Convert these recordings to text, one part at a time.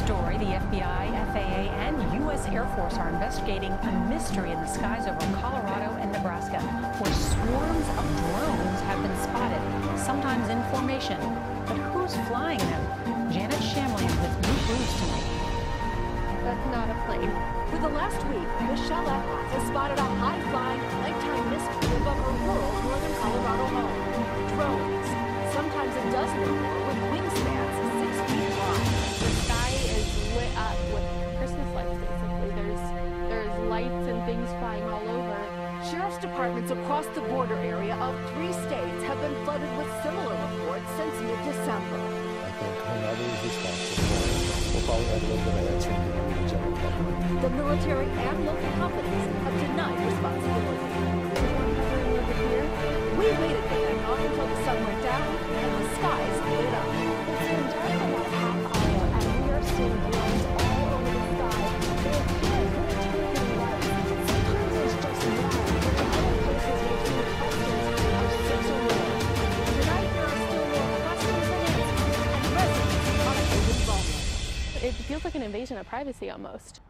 story. The FBI, FAA, and U.S. Air Force are investigating a mystery in the skies over Colorado and Nebraska, where swarms of drones have been spotted, sometimes in formation. But who's flying them? Janet Shamlian with new clues tonight. That's not a plane. For the last week, Michelle Eckhoff has spotted a high-flying, nighttime mystery above her rural northern Colorado home. Drones, sometimes a dozen or more, with wingspans 6 feet wide. The sky is lit up with Christmas lights, basically. There's lights and things flying all over. Sheriff's departments across the border area of 3 states have been flooded with similar reports since mid-December. I think whomever is responsible for it will probably have a little bit of answering to give the general public. The military and local companies have denied responsibility. We waited for them off until the sun went down and the skies lit up. It's been dark for about half hour, and we are seeing drones all over the sky. They appear military lights. Sometimes it's just one, but in other places we've seen clusters of 6 or more. Tonight there are still more questions than answers, and residents are feeling vulnerable. It feels like an invasion of privacy almost.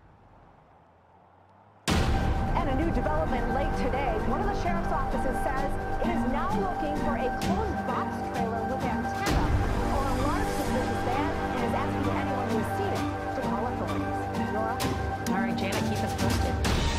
And a new development late today. One of the sheriff's offices says it is now looking for a closed box trailer with antenna or a large suspicious van and is asking anyone who has seen it to call authorities. Nora? All right, Janet, keep us posted.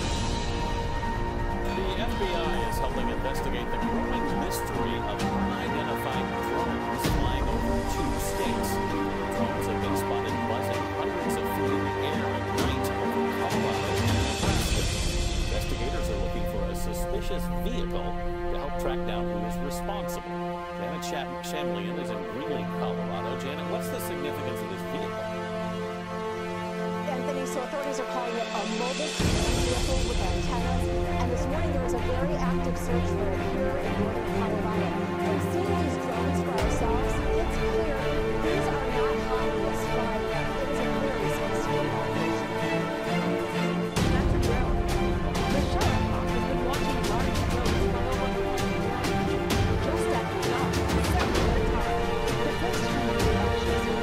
The FBI is helping investigate the growing mystery of unidentified drones flying over 2 states. Drones have been spotted buzzing hundreds of feet in the air at night over Colorado and Nebraska. Investigators are looking for a suspicious vehicle to help track down who is responsible. Janet Shamlian is in Greeley, Colorado. Janet, what's the significance of this vehicle? Anthony, so authorities are calling it a mobile command vehicle with antennas. And this morning there was a very active search for it here in northern Colorado. From seeing these drones for ourselves, it's clear these are not hobbyists flying them. It is a very sophisticated operation. That's a drone. Michelle Eckhoff has been watching large drones fly over Just after dark, several at a time. The first few reactions were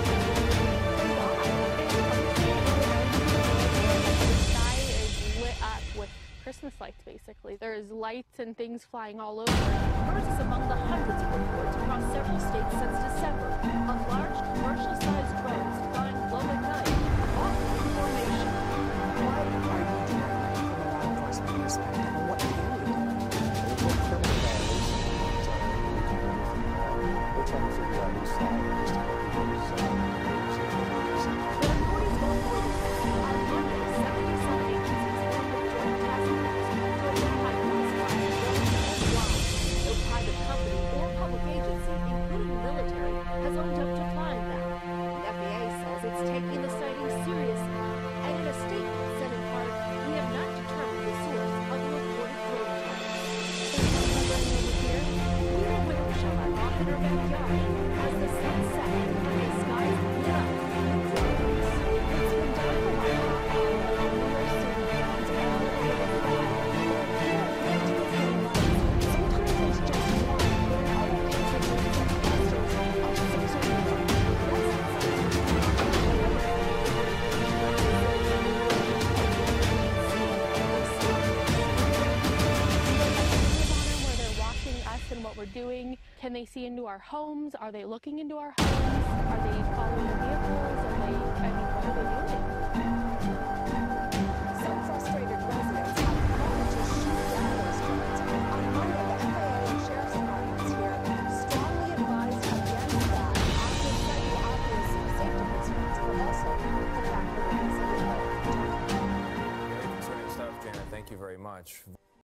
The sky is lit up with Christmas lights, basically. There's lights and things flying all over. Hers is among the hundreds of reports across several states since December of large commercial-sized drones flying low at night, often in formation. Why are you doing it from a law enforcement perspective, and what can we do? What criminal violations are we can do from there? We're trying to figure out who's flying just to help people who's But authorities won't hold it. On Monday, 77 agencies formed a joint task force to identify who is flying drones and why. No private company or public agency, including the military, has owned up to flying them. The FAA says it's taking the sighting seriously, and in a statement said in part, we have not determined the source of the reported drone flights. We are with Michelle Eckhoff in her backyard as the sun set and the skies lit up with drones. It's been dark for about half hour, and we are seeing drones all over the sky. They appear military lights. Sometimes it's just one, but in other cases we've seen clusters of 6 or more. Where they're watching us and what we're doing. Can they see into our homes? Are they looking into our homes? Are they following vehicles? What are they doing? Some frustrated residents have called to shoot down those drones. On Monday, the FAA and sheriff's departments here strongly advised against that after citing obvious safety concerns, but also the fact that it is illegal. Very concerning stuff, Janet. Thank you very much.